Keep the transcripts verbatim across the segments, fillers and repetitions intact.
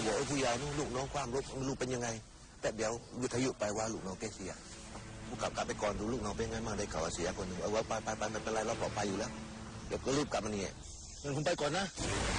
บอกไอ้ผู้ใหญ่ลูกน้องความลูกลูกเป็นยังไงแต่เดี๋ยววิทยุไปว่าลูกน้องแกเสียผู้กลับกลับไปก่อนดูลูกน้องเป็นไงบ้างได้ข่าวเสียคนหนึ่งเอาไว้ไปไปไปไม่เป็นไรเราปลอดภัยอยู่แล้วเดี๋ยวก็รีบกลับมาเนี่ยงั้นผมไปก่อนนะ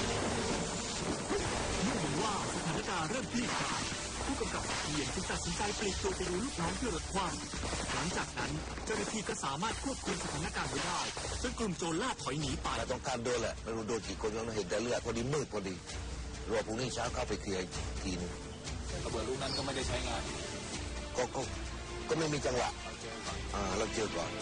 เมื่อเห็นว่าสถานการณ์เริ่มคลี่คลายผู้กำกับเพียรจึงตัดสินใจปลีกตัวไปดูลูกน้องที่รถคว่ำหลังจากนั้นเจ้าหน้าที่ก็สามารถควบคุมสถานการณ์ไว้ได้จนกลุ่มโจรล่าถอยหนีไปเราต้องการโดนแหละไม่รู้โดนกี่คนเราเห็นแต่เลือดพอดีมืดพอดีรอพรุ่งนี้เช้าเข้าไปเคลียร์ทีนึงระเบิดลูกนั้นก็ไม่ได้ใช้งานก็ก็ก็ไม่มีจังหวะอ่าเราเจอก่อน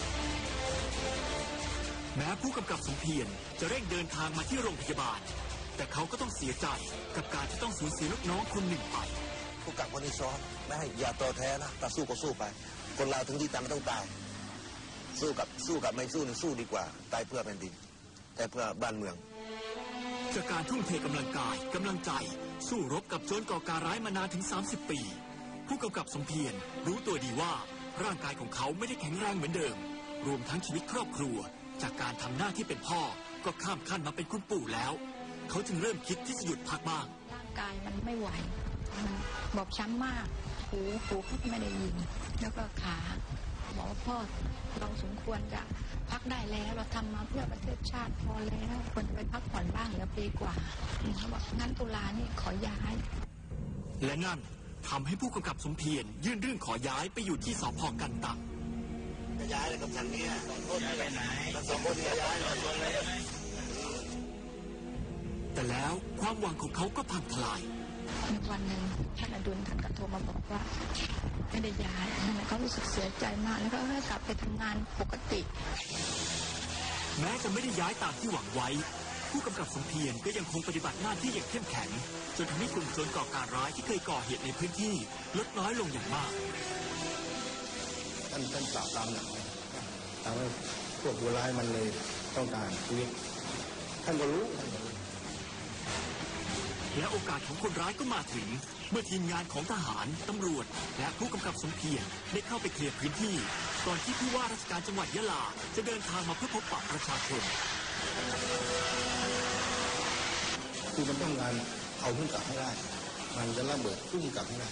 แม้ผู้กำกับสมเพียรจะเร่งเดินทางมาที่โรงพยาบาลแต่เขาก็ต้องเสียใจกับการที่ต้องสูญเสียลูกน้องคนหนึ่งไปผู้กำกับคนนี้ซ้อนไม่ให้อย่าต่อแท้นะแต่สู้ก็สู้ไปคนเราถึงที่ตายมันต้องตายสู้กับสู้กับไม่สู้นี่สู้ดีกว่าตายเพื่อแผ่นดินแต่เพื่อบ้านเมืองจากการทุ่มเทกำลังกายกำลังใจสู้รบกับโจรก่อการร้ายมานานถึงสามสิบปีผู้กำกับสมเพียรรู้ตัวดีว่าร่างกายของเขาไม่ได้แข็งแรงเหมือนเดิมรวมทั้งชีวิตครอบครัวจากการทำหน้าที่เป็นพ่อก็ข้ามขั้นมาเป็นคุณปู่แล้วเขาจึงเริ่มคิดที่จะหยุดพักบ้างร่างกายมันไม่ไหวมันบอบช้ำมากหูหูเขาไม่ได้ยินแล้วก็ขาบอกว่าพ่อเราสมควรจะพักได้แล้วเราทำมาเพื่อประเทศชาติพอแล้วควรจะไปพักผ่อนบ้างเหลือปีกว่าเขาบอกงั้นตุลานี่ขอย้ายและนั่นทำให้ผู้กำกับสมเพียรยื่นเรื่องขอย้ายไปอยู่ที่สภ.กันตังจะย้ายเลยกับฉันเนี่ยย้ายไปไหนสองคนจะย้ายเลยคนเลยแต่แล้วความหวังของเขาก็พังทลายวันหนึ่งท่านอดุลท่านก็โทรมาบอกว่าไม่ได้ย้ายเขารู้สึกเสียใจมากแล้วก็ให้กลับไปทำงานปกติแม้จะไม่ได้ย้ายตามที่หวังไว้ผู้กำกับสมเพียรก็ยังคงปฏิบัติหน้าที่อย่างเข้มแข็งจนทำให้กลุ่มโจรก่อการร้ายที่เคยก่อเหตุในพื้นที่ลดน้อยลงอย่างมากท่านท่านปราบปรามหนักทำให้พวกผู้ร้ายมันเลยต้องการชีวิตท่านก็รู้และโอกาสของคนร้ายก็มาถึงเมื่อทีมงานของทหารตำรวจและผู้กำกับสมเพียรได้เข้าไปเคลียร์พื้นที่ก่อนที่ผู้ว่าราชการจังหวัดยะลาจะเดินทางมาเพื่อพบปะประชาชนคือมันต้องการเอาขึ้นกลับให้ได้มันจะระเบิดพุ่งกลับให้ได้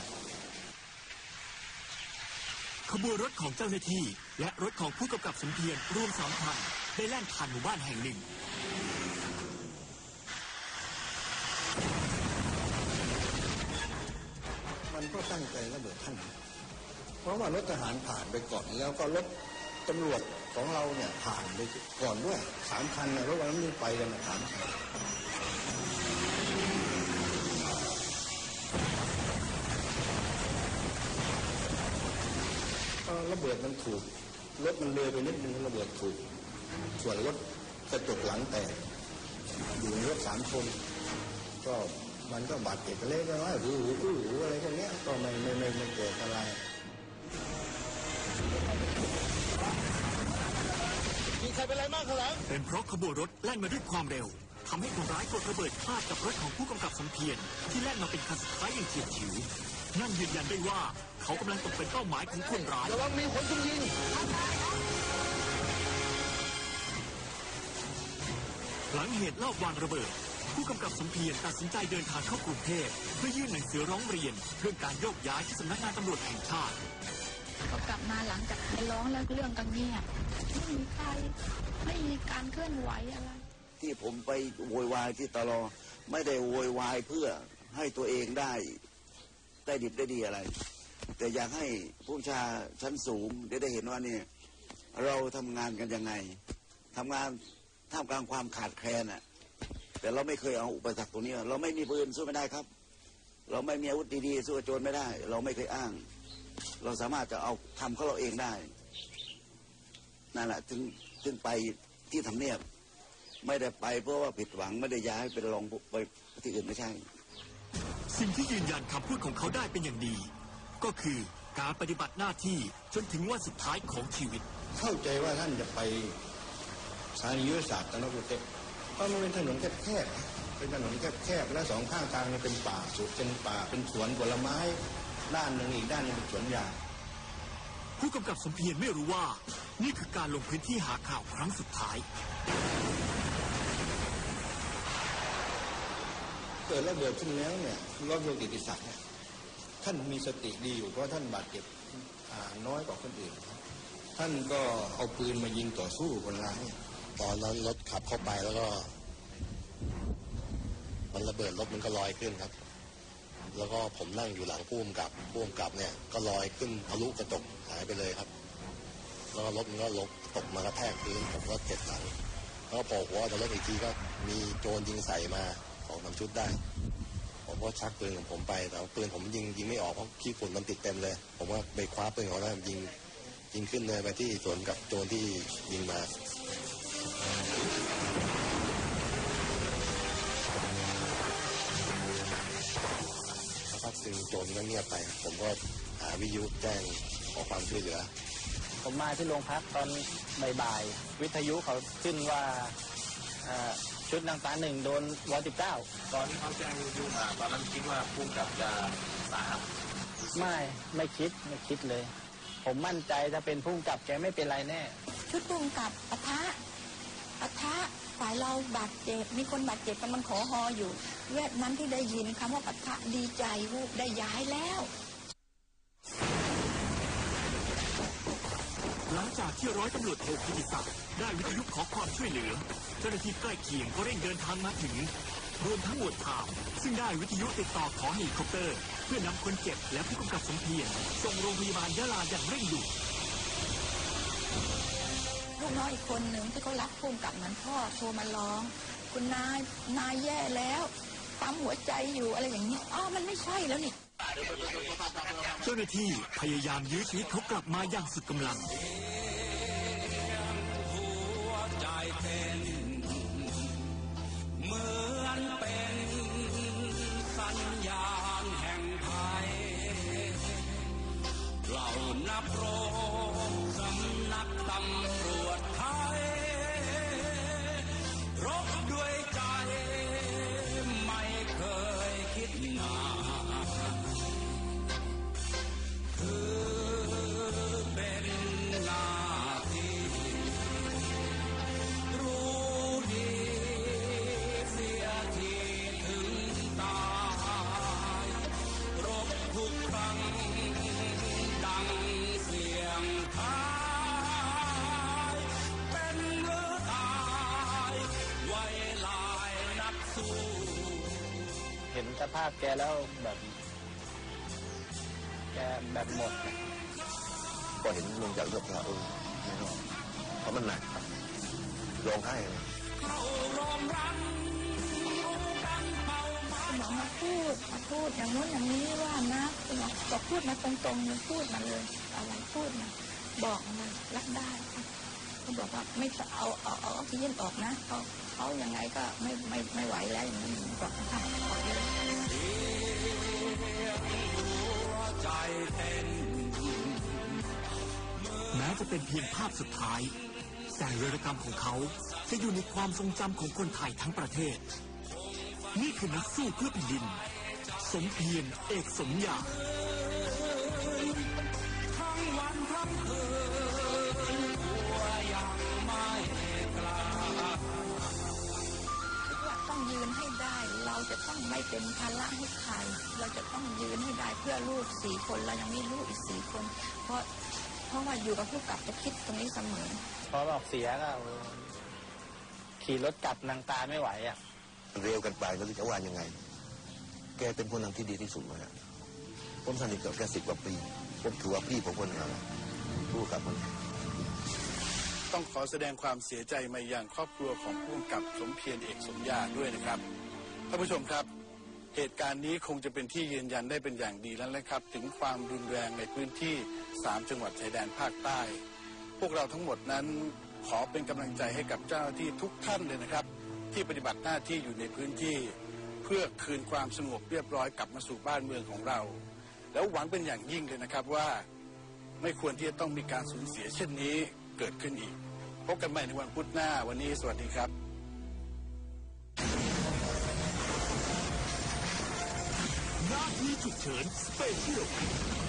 ขบวนรถของเจ้าหน้าที่และรถของผู้กำกับสมเพียรรวมสามคันได้แล่นผ่านหมู่บ้านแห่งหนึ่งมันก็ตั้งใจระเบิดท่านเพราะว่ารถทหารผ่านไปก่อนแล้วก็รถตำรวจของเราเนี่ยผ่านไปก่อนด้วยสามคันนะรถวันนั้นไปกันสามคันระเบิดมันถูกรถมันเลยไปนิดนึงระเบิดถูกส่วนรถกระจกหลังแตกอยู่ในรถสามคนก็มันก็บาดเจ็บเล็กน้อยหูหูหูหูอะไรพวกนี้ก็ไม่ไม่ไม่ไม่เกิดอะไรมีใครเป็นอะไรมากข้างหลังเป็นเพราะขบวนรถแล่นมาด้วยความเร็วทำให้คนร้ายกดระเบิดพลาดกับรถของผู้กำกับสมเพียรที่แล่นมาเป็นคันสุดท้ายอย่างเฉียดฉิวนั่นยืนยันได้ว่าเขากำลังตกเป็นเป้าหมายของคนร้ายระวังมีคนซุ่มยิงหลังเหตุลอบวางระเบิดผู้กำกับสมเพียรตัดสินใจเดินทางเข้ากรุงเทพเพื่อยื่นหนังสือร้องเรียนเรื่องการโยกย้ายที่สำนักงานตำรวจแห่งชาติเขากลับมาหลังจากไปร้องแล้วเรื่องก็เงียบไม่มีใครไม่มีการเคลื่อนไหวอะไรที่ผมไปโวยวายที่ตลอไม่ได้โวยวายเพื่อให้ตัวเองได้ได้ดิบได้ดีอะไรแต่อยากให้ผู้ชาชั้นสูงได้ได้เห็นว่าเนี่ยเราทำงานกันยังไงทำงานท่ามกลางความขาดแคลนอ่ะแต่เราไม่เคยเอาอุปสรรคตรงนี้เราไม่มีปืนสู้ไม่ได้ครับเราไม่มีอาวุธดีๆสู้โจรไม่ได้เราไม่เคยอ้างเราสามารถจะเอาทำเขาเราเองได้นั่นแหละถึงถึงไปที่ทำเนียบไม่ได้ไปเพราะว่าผิดหวังไม่ได้ย้ายไปลองไปที่อื่นไม่ใช่สิ่งที่ยืนยันคำพูดของเขาได้เป็นอย่างดีก็คือการปฏิบัติหน้าที่จนถึงวันสุดท้ายของชีวิตเข้าใจว่าท่านจะไปสถานียุทธศาสตร์ตนกุเทพเพราะมันเป็นถนนแคบๆเป็นถนนแคบๆและสองข้างทางมันเป็นป่าสุดเป็นป่าเป็นสวนผลไม้ด้านหนึ่งอีกด้านนึงเป็นสวนยางผู้กำกับสมเพียรไม่รู้ว่านี่คือการลงพื้นที่หาข่าวครั้งสุดท้ายเกิกิดระเบิดขึ้นแล้วเนี่ยร้อยตำรวจกิติศักดิ์เนี่ยท่านมีสติดีอยู่เพราะท่านบาดเจ็บน้อยกว่าคนอื่นท่านก็เอาปืนมายิงต่อสู้คนร้ายตอนนั้นรถขับเข้าไปแล้วก็มันระเบิดรถมันก็ลอยขึ้นครับแล้วก็ผมนั่งอยู่หลังผู้กำกับผู้กำกับเนี่ยก็ลอยขึ้นทะลุกระจกหายไปเลยครับแล้วก็รถมันก็ลบตกมากระแทกพื้นผมก็เจ็บหลังแล้วก็พอหัวจะรถอีกทีก็มีโจรยิงใส่มาสองสามชุดได้ผมก็ชักปืนของผมไปแต่ปืนผมยิงยิงไม่ออกเพราะขี้ฝุ่นมันติดเต็มเลยผมว่าไปคว้าปืนของนั้นยิงยิงขึ้นเลยไปที่สวนกับโจรที่ยิงมาสักพักหนึ่งโจรก็เงียบไปผมก็หาวิทยุแจ้งขอความช่วยเหลือผมมาที่โรงพักตอนบ่ายๆวิทยุเขาขึ้นว่าชุดนางฟ้าหนึ่งโดนร้อยสิบเก้าตอนที่เขาแจ้งวิทยุมาตอนนั้นคิดว่าผู้กำกับจะสาหัสไม่ไม่คิดไม่คิดเลยผมมั่นใจถ้าเป็นผู้กำกับแกไม่เป็นไรแน่ชุดผู้กำกับปะทะปะทะฝ่ายเราบาดเจ็บมีคนบาดเจ็บกำลังขอฮออยู่เวทนั้นที่ได้ยินคำว่าปะทะดีใจวูบได้ย้ายแล้วหลังจากที่ร้อยตำรวจโทกิติศักดิ์ได้วิทยุขอความช่วยเหลือเจ้าหน้าที่ใกล้เคียงก็เร่งเดินทางมาถึงรวมทั้งหมวดข่าวซึ่งได้วิทยุติดต่อขอเฮลิคอปเตอร์เพื่อนำคนเจ็บและผู้กำกับสมเพียรส่งโรงพยาบาลยะลาอย่างเร่งด่วนลูกน้อยอีกคนหนึ่งที่เขารักภูมิกับเหมือนพ่อโทรมาร้องคุณนายนายแย่แล้วปั๊มหัวใจอยู่อะไรอย่างนี้อ้าวมันไม่ใช่แล้วนี่เจ้าหน้าที่พยายามยื้อชีวิตเขากลับมาอย่างสุดกำลังหัวใจเต้นเหมือนเป็นสัญญาณแห่งภัยเหล่านักรบสำนักตำรวจไทยรบด้วยใจไม่เคยคิดนานคือเป็นหน้าที่รู้ดีเสียทีถึงตายรบทุกครั้งดังเสียงท้ายเป็นหรือตายไว้ลายนักสู้เห็นสภาพแกแล้วแบบแกแบบหมดก็เห็นลงจากรถแล้วเออไม่รอดเพราะมันหนักร้องไห้เลยบอกมาพูดมาพูดอย่างโน้นอย่างนี้ว่านะก็พูดมาตรงๆเลยพูดมาเลยอะไรพูดมาบอกมารับได้เขาบอกว่าไม่เอาเอาเอาออกซิเจนออกนะเขาเขายังไงก็ไม่ไม่ไม่ไหวแล้วอย่างนี้บอกนะคะขอเลยแม้จะเป็นเพียงภาพสุดท้ายแต่วีรกรรมของเขาจะอยู่ในความทรงจำของคนไทยทั้งประเทศนี่คือนักสู้เพื่อแผ่นดินสมเพียรเอกสมญาทั้งวันทั้งคืนหัวยังไม่กล้าต้องยืนให้ได้เราจะต้องไม่เป็นภาระให้ใครเราจะต้องยืนให้ได้เพื่อลูกสี่คนเรายังมีลูกอีกสี่คนเพราะเพราะว่าอยู่กับผู้กับจะคิดตรงนี้เสมอพอบอกเสียก็ขี่รถกลับนางตาไม่ไหวอ่ะเร็วกันไปแล้วจะว่ายังไงแกเป็นคนนำที่ดีที่สุดเลยผมสนิทกับแกสิบกว่าปีผมถือว่าพี่ผมคนนึงผู้กับคนต้องขอแสดงความเสียใจมายังครอบครัวของผู้กำกับสมเพียรเอกสมญาด้วยนะครับท่านผู้ชมครับเหตุการณ์นี้คงจะเป็นที่ยืนยันได้เป็นอย่างดีแล้วนะครับถึงความรุนแรงในพื้นที่สามจังหวัดชายแดนภาคใต้พวกเราทั้งหมดนั้นขอเป็นกำลังใจให้กับเจ้าหน้าที่ทุกท่านเลยนะครับที่ปฏิบัติหน้าที่อยู่ในพื้นที่เพื่อคืนความสงบเรียบร้อยกลับมาสู่บ้านเมืองของเราแล้วหวังเป็นอย่างยิ่งเลยนะครับว่าไม่ควรที่จะต้องมีการสูญเสียเช่นนี้เกิดขึ้นอีกพบกันใหม่ในวันพุธหน้าวันนี้สวัสดีครับหน้าที่ฉุกเฉินสเปเชียล